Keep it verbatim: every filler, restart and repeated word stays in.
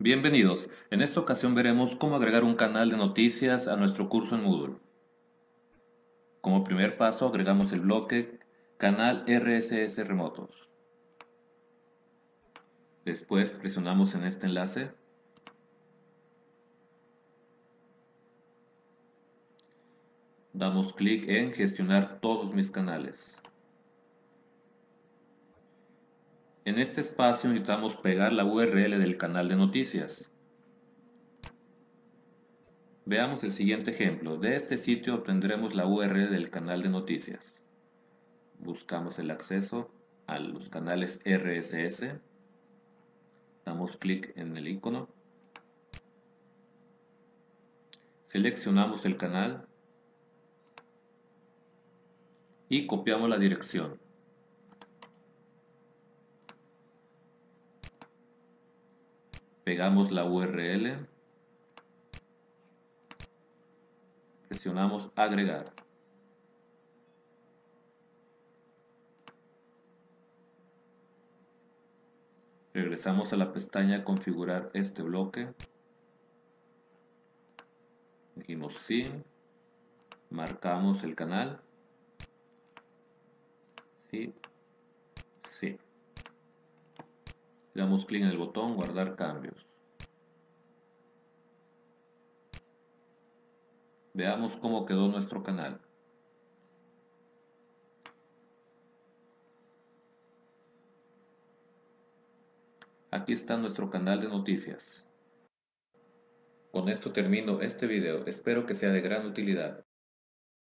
Bienvenidos. En esta ocasión veremos cómo agregar un canal de noticias a nuestro curso en Moodle. Como primer paso agregamos el bloque Canal R S S Remotos. Después presionamos en este enlace. Damos clic en Gestionar todos mis canales. En este espacio necesitamos pegar la U R L del canal de noticias. Veamos el siguiente ejemplo. De este sitio obtendremos la U R L del canal de noticias. Buscamos el acceso a los canales R S S. Damos clic en el icono. Seleccionamos el canal y copiamos la dirección. Pegamos la U R L. Presionamos agregar. Regresamos a la pestaña configurar este bloque. Dijimos sí. Marcamos el canal. Sí. Sí. Damos clic en el botón guardar cambios. Veamos cómo quedó nuestro canal. Aquí está nuestro canal de noticias. Con esto termino este video, espero que sea de gran utilidad.